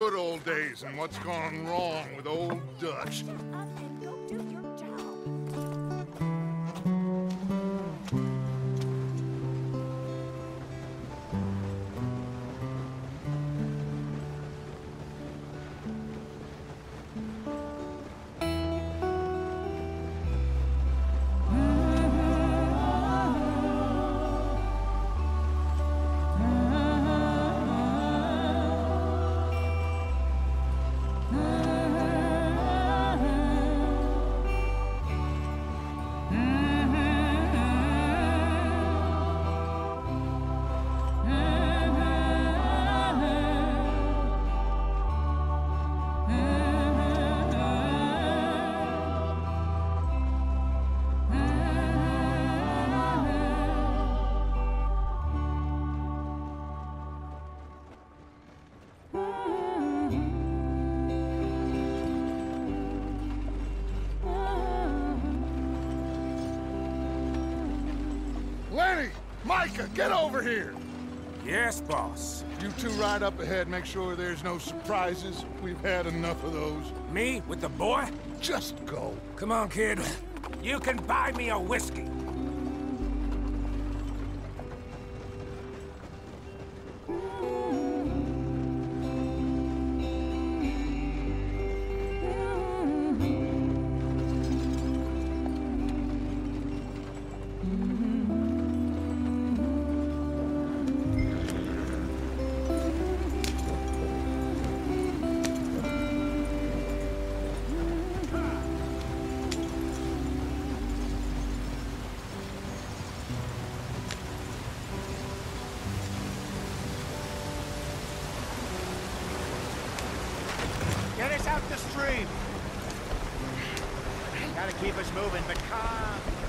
good old days and what's gone wrong with old Dutch. Lenny! Micah, get over here! Yes, boss. You two ride up ahead, make sure there's no surprises. We've had enough of those. Me with the boy? Just go. Come on, kid. You can buy me a whiskey. Get us out the stream. Gotta keep us moving, but calm.